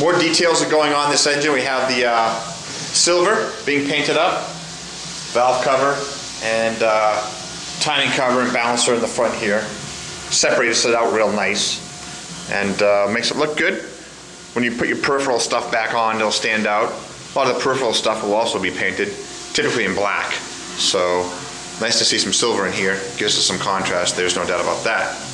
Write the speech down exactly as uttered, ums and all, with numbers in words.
more details are going on this engine. We have the uh, silver being painted up, valve cover, and uh, timing cover and balancer in the front here. Separates it out real nice and uh, makes it look good. When you put your peripheral stuff back on, it'll stand out. A lot of the peripheral stuff will also be painted, typically in black. So nice to see some silver in here. Gives us some contrast, there's no doubt about that.